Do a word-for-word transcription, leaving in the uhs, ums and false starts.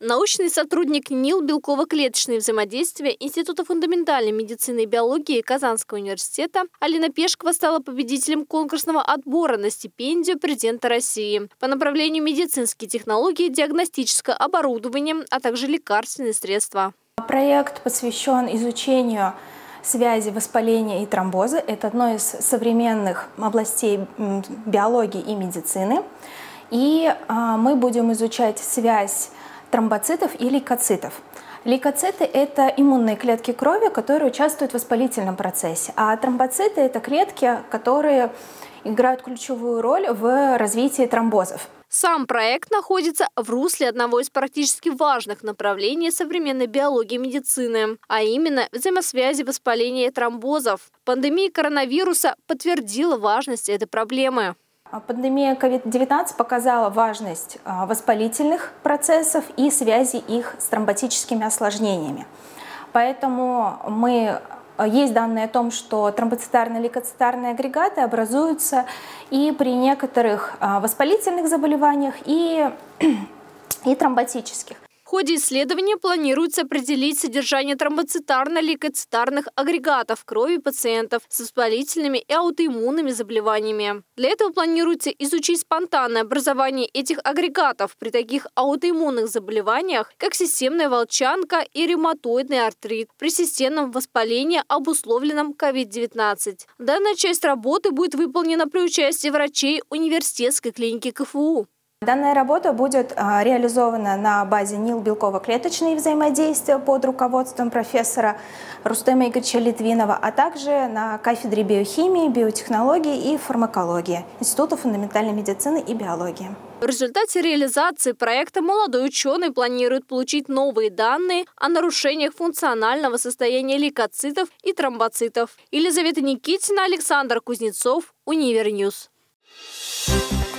Научный сотрудник НИЛ белково-клеточные взаимодействия Института фундаментальной медицины и биологии Казанского университета Алина Пешкова стала победителем конкурсного отбора на стипендию президента России по направлению медицинские технологии, диагностическое оборудование, а также лекарственные средства. Проект посвящен изучению связи воспаления и тромбоза. Это одно из современных областей биологии и медицины. И мы будем изучать связь тромбоцитов и лейкоцитов. Лейкоциты – это иммунные клетки крови, которые участвуют в воспалительном процессе, а тромбоциты – это клетки, которые играют ключевую роль в развитии тромбозов. Сам проект находится в русле одного из практически важных направлений современной биологии и медицины, а именно взаимосвязи воспаления и тромбозов. Пандемия коронавируса подтвердила важность этой проблемы. Пандемия ковид девятнадцать показала важность воспалительных процессов и связи их с тромботическими осложнениями. Поэтому мы, есть данные о том, что тромбоцитарные и лейкоцитарные агрегаты образуются и при некоторых воспалительных заболеваниях, и, и тромботических. В ходе исследования планируется определить содержание тромбоцитарно-лейкоцитарных агрегатов крови пациентов с воспалительными и аутоиммунными заболеваниями. Для этого планируется изучить спонтанное образование этих агрегатов при таких аутоиммунных заболеваниях, как системная волчанка и ревматоидный артрит при системном воспалении, обусловленном ковид девятнадцать. Данная часть работы будет выполнена при участии врачей университетской клиники КФУ. Данная работа будет реализована на базе НИЛ белково-клеточные взаимодействия под руководством профессора Рустема Игоревича Литвинова, а также на кафедре биохимии, биотехнологии и фармакологии Института фундаментальной медицины и биологии. В результате реализации проекта молодой ученый планирует получить новые данные о нарушениях функционального состояния лейкоцитов и тромбоцитов. Елизавета Никитина, Александр Кузнецов, Универньюз.